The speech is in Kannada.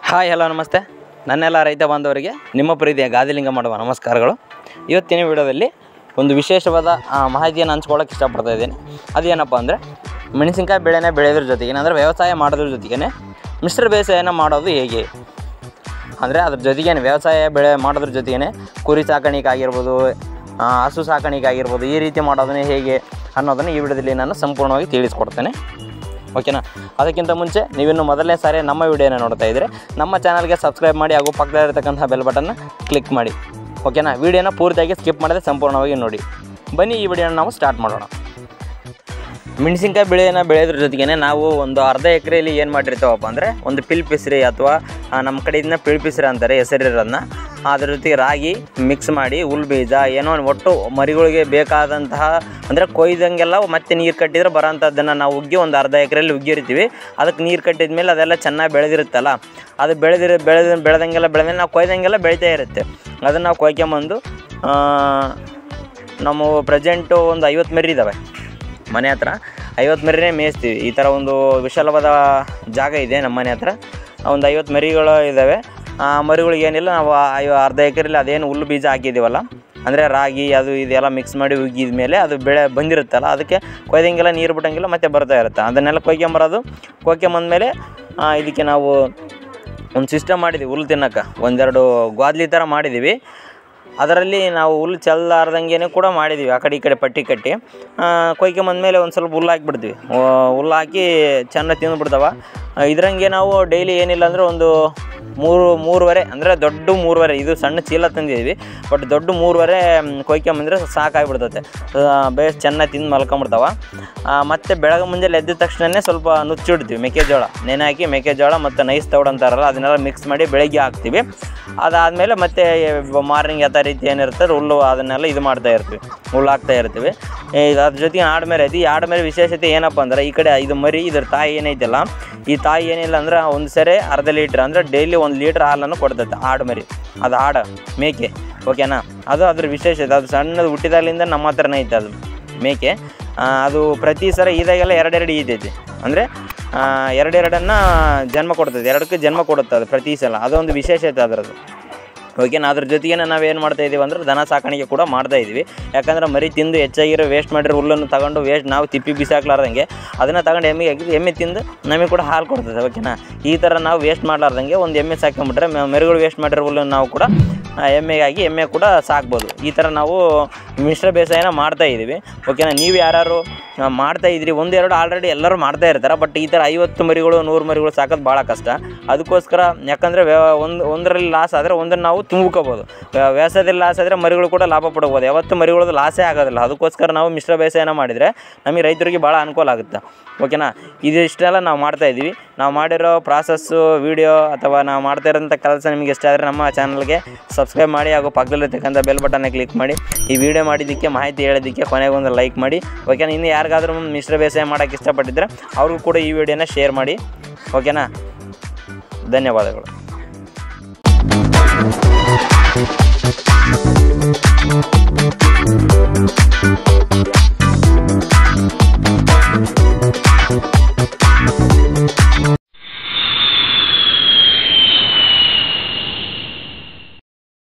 ಹಾಯ್ ಹಲೋ ನಮಸ್ತೆ. ನನ್ನೆಲ್ಲ ರೈತ ಬಾಂಧವರಿಗೆ ನಿಮ್ಮ ಪ್ರೀತಿಯ ಗಾದಿಲಿಂಗ ಮಾಡುವ ನಮಸ್ಕಾರಗಳು. ಇವತ್ತಿನ ವಿಡಿಯೋದಲ್ಲಿ ಒಂದು ವಿಶೇಷವಾದ ಮಾಹಿತಿಯನ್ನು ಹಂಚ್ಕೊಳ್ಳೋಕೆ ಇಷ್ಟಪಡ್ತಾ ಇದ್ದೀನಿ. ಅದೇನಪ್ಪ ಅಂದರೆ ಮೆಣಸಿನ್ಕಾಯಿ ಬೆಳೆನೇ ಬೆಳೆಯೋದ್ರ ಜೊತೆಗೆ ಅಂದರೆ ವ್ಯವಸಾಯ ಮಾಡೋದ್ರ ಜೊತೆಗೇ ಮಿಶ್ರ ಬೇಸಾಯನ ಮಾಡೋದು ಹೇಗೆ ಅಂದರೆ ಅದ್ರ ಜೊತೆಗೇನೆ ವ್ಯವಸಾಯ ಬೆಳೆ ಮಾಡೋದ್ರ ಜೊತೆಗೇ ಕುರಿ ಸಾಕಾಣಿಕೆ ಆಗಿರ್ಬೋದು, ಹಸು ಸಾಕಾಣಿಕೆ ಆಗಿರ್ಬೋದು, ಈ ರೀತಿ ಮಾಡೋದನ್ನೇ ಹೇಗೆ ಅನ್ನೋದನ್ನು ಈ ವಿಡಿಯೋದಲ್ಲಿ ನಾನು ಸಂಪೂರ್ಣವಾಗಿ ತಿಳಿಸ್ಕೊಡ್ತೇನೆ. ಓಕೆನಾ? ಅದಕ್ಕಿಂತ ಮುಂಚೆ ನೀವಿನ್ನು ಮೊದಲನೇ ಸಾರಿ ನಮ್ಮ ವಿಡಿಯೋನ ನೋಡ್ತಾ ಇದ್ದರೆ ನಮ್ಮ ಚಾನಲ್ಗೆ ಸಬ್ಸ್ಕ್ರೈಬ್ ಮಾಡಿ ಹಾಗೂ ಪಕ್ಕದಲ್ಲಿರ್ತಕ್ಕಂಥ ಬೆಲ್ ಬಟನ್ನ ಕ್ಲಿಕ್ ಮಾಡಿ. ಓಕೆನಾ? ವಿಡಿಯೋನ ಪೂರ್ತಿಯಾಗಿ ಸ್ಕಿಪ್ ಮಾಡದೆ ಸಂಪೂರ್ಣವಾಗಿ ನೋಡಿ. ಬನ್ನಿ ಈ ವಿಡಿಯೋನ ನಾವು ಸ್ಟಾರ್ಟ್ ಮಾಡೋಣ. ಮೆಣಸಿನ್ಕಾಯಿ ಬೆಳೆಯನ್ನು ಬೆಳೆಯೋದ್ರ ಜೊತೆಗೇ ನಾವು ಒಂದು ಅರ್ಧ ಎಕರೆಯಲ್ಲಿ ಏನು ಮಾಡಿರ್ತೀವಪ್ಪ ಅಂದರೆ ಒಂದು ಪಿಲ್ಪಿಸ್ರಿ ಅಥವಾ ನಮ್ಮ ಕಡೆಯಿಂದ ಪಿಲ್ಪಿಸ್ರಿ ಅಂತಾರೆ ಹೆಸರಿರೋದನ್ನ, ಅದ್ರ ಜೊತೆಗೆ ರಾಗಿ ಮಿಕ್ಸ್ ಮಾಡಿ ಹುಲ್ ಬೀಜ ಏನೋ ಒಟ್ಟು ಮರಿಗಳಿಗೆ ಬೇಕಾದಂತಹ ಅಂದರೆ ಕೊಯ್ದಂಗೆಲ್ಲ ಮತ್ತೆ ನೀರು ಕಟ್ಟಿದ್ರೆ ಬರೋಂಥದ್ದನ್ನು ನಾವು ಉಗ್ಗಿ ಒಂದು ಅರ್ಧ ಎಕರೆಯಲ್ಲಿ ಉಗ್ಗಿರ್ತೀವಿ. ಅದಕ್ಕೆ ನೀರು ಕಟ್ಟಿದ ಮೇಲೆ ಅದೆಲ್ಲ ಚೆನ್ನಾಗಿ ಬೆಳೆದಿರುತ್ತಲ್ಲ, ಅದು ಬೆಳೆದಂಗೆಲ್ಲ ನಾವು ಕೊಯ್ದಂಗೆಲ್ಲ ಬೆಳೀತಾ ಇರುತ್ತೆ. ಅದನ್ನು ನಾವು ಕೊಯ್ಕೊಂಬಂದು ನಮ್ಮ ಪ್ರೆಸೆಂಟು ಒಂದು 50 ಮರಿ ಇದ್ದಾವೆ ಮನೆ ಹತ್ರ. 50 ಮರಿನೇ ಮೇಯಿಸ್ತೀವಿ. ಈ ಥರ ಒಂದು ವಿಶಾಲವಾದ ಜಾಗ ಇದೆ ನಮ್ಮ ಮನೆ ಹತ್ರ. ಒಂದು 50 ಮರಿಗಳು ಇದ್ದಾವೆ. ಮರಿಗಳಿಗೆ ಏನಿಲ್ಲ, ನಾವು ಅರ್ಧ ಎಕರೆಯಲ್ಲಿ ಅದೇನು ಹುಲ್ಲು ಬೀಜ ಹಾಕಿದ್ದೀವಲ್ಲ ಅಂದರೆ ರಾಗಿ ಅದು ಇದೆಲ್ಲ ಮಿಕ್ಸ್ ಮಾಡಿ ಉಗ್ಗಿದ ಮೇಲೆ ಅದು ಬೆಳೆ ಬಂದಿರುತ್ತಲ್ಲ, ಅದಕ್ಕೆ ಕೊಯ್ದಂಗೆಲ್ಲ ನೀರು ಬಿಟ್ಟಂಗೆಲ್ಲ ಮತ್ತೆ ಬರ್ತಾ ಇರುತ್ತೆ. ಅದನ್ನೆಲ್ಲ ಕೊಯ್ಕೊಂಬಂದ್ಮೇಲೆ ಇದಕ್ಕೆ ನಾವು ಒಂದು ಸಿಸ್ಟಮ್ ಮಾಡಿದ್ದೀವಿ ಹುಲ್ಲು ತಿನ್ನೋಕೆ. ಒಂದೆರಡು ಗ್ವಾದ್ಲಿ ಥರ ಮಾಡಿದ್ದೀವಿ. ಅದರಲ್ಲಿ ನಾವು ಹುಲ್ಲು ಚೆಲ್ಲಾರ್ದಂಗೆ ಕೂಡ ಮಾಡಿದ್ದೀವಿ. ಆ ಕಡೆ ಈ ಕಡೆ ಪಟ್ಟಿ ಕಟ್ಟಿ ಕೊಯ್ಕೊಂಬಂದ್ಮೇಲೆ ಒಂದು ಸ್ವಲ್ಪ ಹುಲ್ಲು ಹಾಕಿಬಿಡ್ತೀವಿ. ಹುಲ್ಲು ಹಾಕಿ ಚೆನ್ನಾಗಿ ತಿಂದುಬಿಡ್ತಾವೆ. ಇದರಂಗೆ ನಾವು ಡೈಲಿ ಏನಿಲ್ಲ ಅಂದರೆ ಒಂದು 3-3.5 ಅಂದರೆ ದೊಡ್ಡ 3.5, ಇದು ಸಣ್ಣ ಚೀಲ ತಂದಿದ್ದೀವಿ, ಬಟ್ ದೊಡ್ಡ 3.5 ಕೊಯ್ಕೊಂಬಂದರೆ ಸಾಕಾಗಿಬಿಡ್ತೈತೆ. ಬೇಸ್ ಚೆನ್ನಾಗಿ ತಿಂದು ಮಲ್ಕೊಂಬಿಡ್ತಾವೆ. ಮತ್ತು ಬೆಳಗ್ಗೆ ಮುಂಜಾನೆ ಎದ್ದ ತಕ್ಷಣವೇ ಸ್ವಲ್ಪ ನುಚ್ಚಿಡ್ತೀವಿ ಮೆಕ್ಕೆಜೋಳ, ನೆನೆ ಹಾಕಿ ಮೆಕ್ಕೆಜೋಳ ಮತ್ತು ನೈಸ್ ತೌಡ್ ಅಂತಾರಲ್ಲ ಅದನ್ನೆಲ್ಲ ಮಿಕ್ಸ್ ಮಾಡಿ ಬೆಳಗ್ಗೆ ಹಾಕ್ತೀವಿ. ಅದಾದಮೇಲೆ ಮತ್ತೆ ಮಾರ್ನಿಂಗ್ ಯಾವ ರೀತಿ ಏನಿರ್ತದೆ ಹುಲ್ಲು ಅದನ್ನೆಲ್ಲ ಇದು ಮಾಡ್ತಾ ಇರ್ತೀವಿ, ಹುಲ್ಲು ಹಾಕ್ತಾ ಇರ್ತೀವಿ. ಈಗ ಅದ್ರ ಜೊತೆಗೆ ಆಡ್ಮೇಲೆ ಐತಿ. ಈ ಆಡ್ಮೇಲೆ ವಿಶೇಷತೆ ಏನಪ್ಪ ಅಂದ್ರೆ ಈ ಕಡೆ ಇದು ಮರಿ ಇದ್ರ ತಾಯಿ ಏನೈತಲ್ಲ, ಈ ತಾಯಿ ಏನಿಲ್ಲ ಅಂದ್ರೆ ಒಂದು ಸರಿ ಅರ್ಧ ಲೀಟ್ರ್ ಅಂದರೆ ಡೈಲಿ 1 ಲೀಟ್ರ್ ಹಾಲನ್ನು ಕೊಡ್ತೈತೆ ಆಡು ಮರಿ. ಅದು ಆಡು ಮೇಕೆ. ಓಕೆನಾ? ಅದು ಅದ್ರ ವಿಶೇಷತೆ. ಅದು ಸಣ್ಣದು ಹುಟ್ಟಿದಾಗಲಿಂದ ನಮ್ಮ ಹತ್ರನೇ ಐತೆ ಅದು ಮೇಕೆ. ಅದು ಪ್ರತಿ ಸಲ ಇದಾಗೆಲ್ಲ 2 ಈತೈತಿ. ಅಂದರೆ 2 ಜನ್ಮ ಕೊಡ್ತದೆ, 2ಕ್ಕೆ ಜನ್ಮ ಕೊಡುತ್ತೆ ಅದು ಪ್ರತಿ ಸಲ. ಅದೊಂದು ವಿಶೇಷತೆ ಅದರದ್ದು. ಓಕೆನಾ? ಅದ್ರ ಜೊತೆಗೆ ನಾವೇನು ಮಾಡ್ತಾಯಿದ್ದೀವಿ ಅಂದರೆ ದನ ಸಾಕಾಣಿಕೆ ಕೂಡ ಮಾಡ್ತಾಯಿದ್ದೀವಿ. ಯಾಕಂದರೆ ಮರಿ ತಿಂದು ಹೆಚ್ಚಾಗಿರೋ ವೇಸ್ಟ್ ಮಾಡಿರೋ ಹುಲ್ಲನ್ನು ತಗೊಂಡು ನಾವು ತಿಪ್ಪಿ ಬಿಸಾಕ್ಲಾರ್ದಂಗೆ ಅದನ್ನು ತಗೊಂಡು ಎಮ್ಮೆಗೆ ಹಾಕಿದ್ದು ಎಮ್ಮೆ ತಿಂದು ನಮಗೆ ಕೂಡ ಹಾಲು ಕೊಡ್ತದೆ. ಓಕೆನಾ? ಈ ಥರ ನಾವು ವೇಸ್ಟ್ ಮಾಡಲಾರ್ದಂಗೆ ಒಂದು ಎಮ್ಮೆ ಸಾಕೊಂಬಿಟ್ರೆ ಮರಿಗಳು ವೇಸ್ಟ್ ಮಾಡಿರೋ ಹುಲ್ಲನ್ನು ನಾವು ಕೂಡ ಎಮ್ಮೆಗಾಗಿ ಎಮ್ಮೆ ಕೂಡ ಸಾಕ್ಬೋದು. ಈ ಥರ ನಾವು ಮಿಶ್ರ ಬೇಸಾಯನ ಮಾಡ್ತಾಯಿದ್ದೀವಿ. ಓಕೆನಾ? ನೀವು ಯಾರು ಮಾಡ್ತಾಯಿದ್ರಿ, 1-2 ಆಲ್ರೆಡಿ ಎಲ್ಲರೂ ಮಾಡ್ತಾ ಇರ್ತಾರೆ. ಬಟ್ ಈ ಥರ 50 ಮರಿಗಳು 100 ಮರಿಗಳು ಸಾಕೋದು ಭಾಳ ಕಷ್ಟ. ಅದಕ್ಕೋಸ್ಕರ ಯಾಕಂದರೆ ಒಂದರಲ್ಲಿ ಲಾಸ್ ಆದರೆ ಒಂದನ್ನು ನಾವು ತುಂಬ್ಕೋಬೋದು. ವ್ಯವಸಾಯದಲ್ಲಿ ಲಾಸ್ ಆದರೆ ಮರಿಗಳು ಕೂಡ ಲಾಭ ಪಡ್ಬೋದು. ಯಾವತ್ತು ಮರಿಗಳದ್ದು ಲಾಸೇ ಆಗೋದಿಲ್ಲ. ಅದಕ್ಕೋಸ್ಕರ ನಾವು ಮಿಶ್ರ ಬೇಸಾಯನ ಮಾಡಿದರೆ ನಮಗೆ ರೈತರಿಗೆ ಭಾಳ ಅನುಕೂಲ ಆಗುತ್ತೆ. ಓಕೆನಾ? ಇದಿಷ್ಟೆಲ್ಲ ನಾವು ಮಾಡ್ತಾಯಿದ್ದೀವಿ. ನಾವು ಮಾಡಿರೋ ಪ್ರಾಸೆಸ್ಸು ವೀಡಿಯೋ ಅಥವಾ ನಾವು ಮಾಡ್ತಾ ಇರೋಂಥ ಕೆಲಸ ನಿಮಗೆ ಇಷ್ಟ ಆದರೆ ನಮ್ಮ ಚಾನಲ್ಗೆ ಸಬ್ಸ್ಕ್ರೈಬ್ ಮಾಡಿ ಹಾಗೂ ಪಕ್ಕದಲ್ಲಿರ್ತಕ್ಕಂಥ ಬೆಲ್ ಬಟನ್ನ ಕ್ಲಿಕ್ ಮಾಡಿ. ಈ ವಿಡಿಯೋ ಮಾಡಿದ್ದಕ್ಕೆ ಮಾಹಿತಿ ಹೇಳೋದಕ್ಕೆ ಕೊನೆಗೆ ಒಂದು ಲೈಕ್ ಮಾಡಿ. ಓಕೆನಾ? ಇನ್ನು ಯಾರಿಗಾದ್ರೂ ಮಿಶ್ರ ಬೇಸಾಯ ಮಾಡೋಕ್ಕೆ ಇಷ್ಟಪಟ್ಟಿದ್ದರೆ ಅವ್ರಿಗೂ ಕೂಡ ಈ ವಿಡಿಯೋನ ಶೇರ್ ಮಾಡಿ. ಓಕೆನಾ? ಧನ್ಯವಾದಗಳು.